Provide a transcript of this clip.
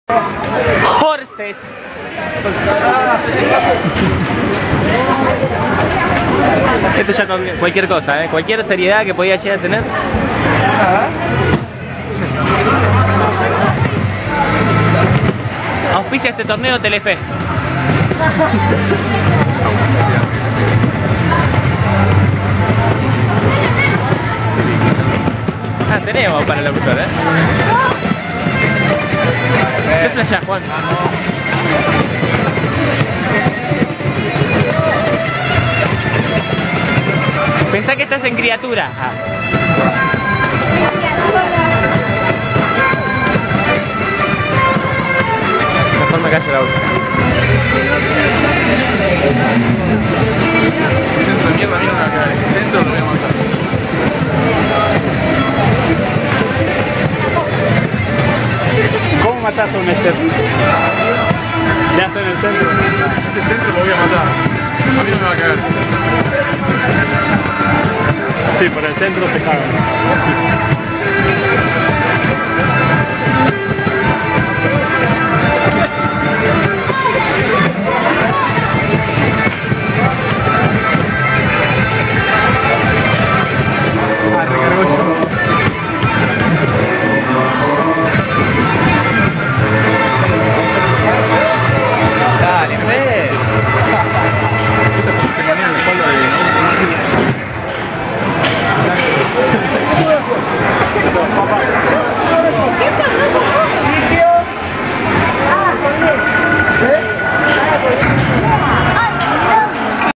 Horses. Esto ya con cualquier cosa, cualquier seriedad que podía llegar a tener. Auspicia este torneo Telefe. Ah, tenemos para el locutor, ¿Qué flashás, Juan? Pensá que estás en criatura. Mejor me callo la boca. Si centro de mierda, mierda me va a quedar. Si centro lo voy a matar. ¿Cómo matás a un Esther? Ya estoy en el centro. Ese centro lo voy a matar. A mí no me va a caer ese centro. Sí, por el centro se caga.